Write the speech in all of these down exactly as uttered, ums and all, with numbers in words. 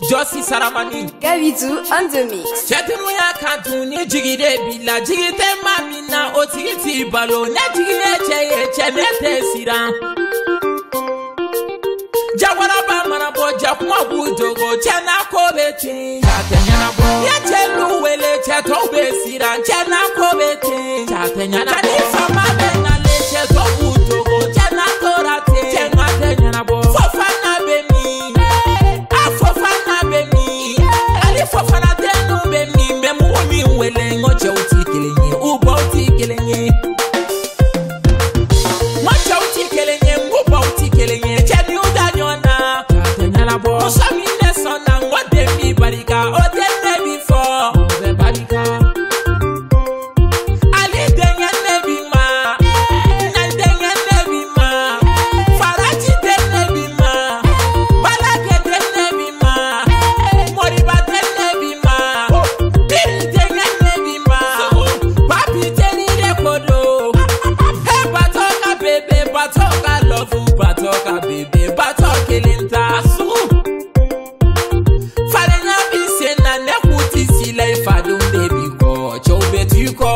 Josi Saramani Gavidou on the mix. Chetenu ya katuni jigide bila jigite mamina otigiti balo ne jigide cheye chenete sira Jawara ba marabo jakuma budogo chena kobete Chatenya bo ya chelu wele cheto be sira chena kobete Chatenya na ni fama benga le cheto budogo chena torate chena tenya bo fofana be mi afofana be mi ali fofana tenu be mi memu mi wele ngoche utikilenye uba utikilenye ngoche utikilenye uba utikilenye cheni udanyona Chatenya bo musamine sona ngode mi barika odene before be barika ali denya nebi ma na denya nebi ma faraji nebi ma balage nebi ma moriba nebi ma biri denya nebi ma papi teni rekodo he batoka bebe batoka love batoka bebe batoka linta su farenya bisena nekuti sile fadum baby ko chobe tu ko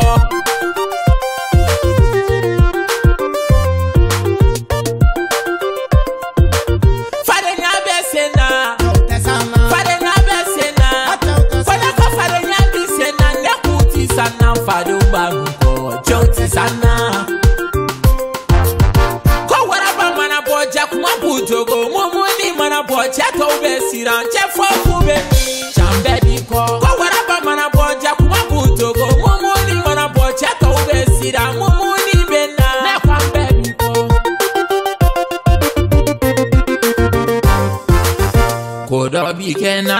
farenya besena farenya besena fana ko farenya bisena nekuti sana fadum baby ko choti sana ko waraba mana boja kuma bujogo mumuni mana boja to besira chefo kube mi chambe biko ko waraba mana boja kuma bujogo mumuni mana boja to besira mumuni bena na kwambe biko kodo bikena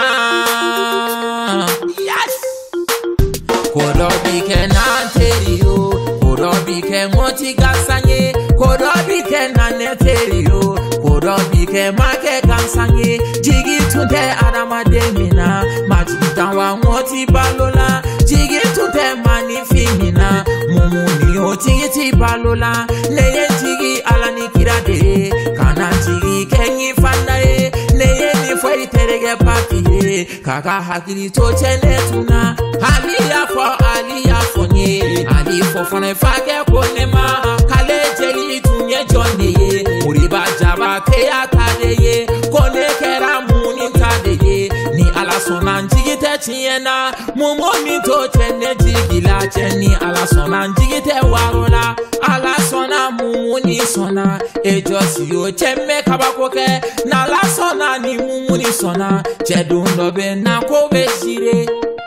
yes kodo bikena terio kodo biken moti gasanye kodo bikena neterio kodo biken make gansanye jigi tunde adama demina majita wa moti balola jigi tunde mani fimina mumuni otigiti balola neye jigi alani kirade kana jigi kenyi fandae neye ni foi terege papiye kaka hakili to chenetuna aliya for aliya for nye ali for fane fake konema kale jeli tunye jonde muriba jaba te atadeye kone kera muni tadeye ni alasona njigite chiena mumomi to chene jigila cheni alasona njigite warola alasona mumuni sona ejosi yo chemme kabakoke na alasona ni mumuni sona chedundo be na kobe shire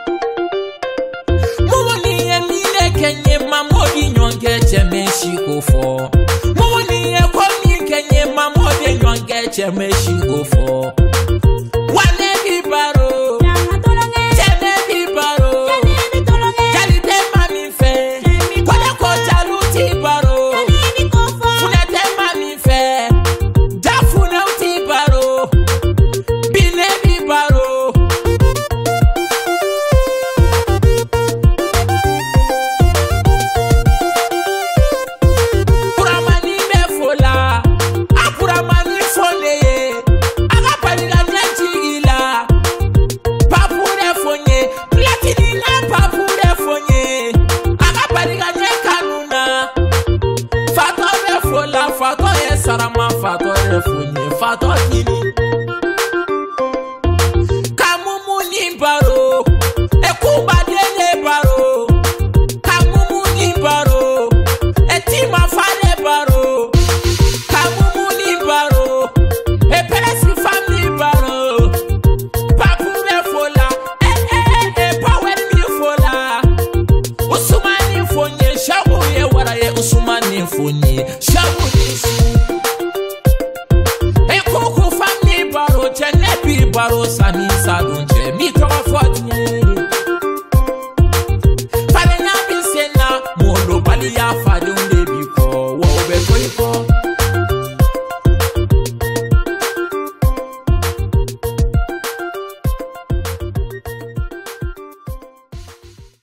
mumuni emile kenye mamodi nyonge chemme shikofo mumuni ekomi kenye mamodi nyonge chemme shikofo wane bibaro chemme bibaro kalite mami fe kone ko jaluti baro funete mami fe dafune uti baro bine bibaro puramani me fola apuramani foneye agapalila nyanjigila papure fonye platini na papure fonye agapalila nyankanuna fato me fola fato ye sarama fato ye fonye fato kini kamumuni baro ekubadele baro kamumuni baro etima fale baro kamumuni baro epesi family baro papure fola eh eh eh power mi fola usumani fonye shawu ye waraye usumani fonye shawu nisu ekuku family baro chenebi baro sani sadunche mi to fortune